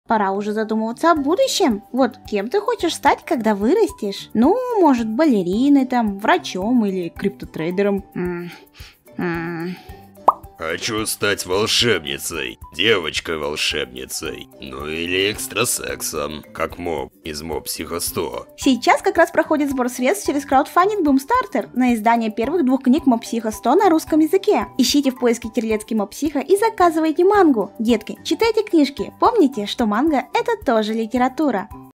Пора уже задумываться о будущем. Вот кем ты хочешь стать, когда вырастешь? Ну, может, балериной там, врачом или криптотрейдером. Хочу стать волшебницей, девочкой-волшебницей, ну или экстрасексом, как моб из Моб Психо 100. Сейчас как раз проходит сбор средств через краудфандинг Boomstarter на издание первых 2 книг Моб Психо 100 на русском языке. Ищите в поиске Терлецкий Моб Психо и заказывайте мангу. Детки, читайте книжки, помните, что манга это тоже литература.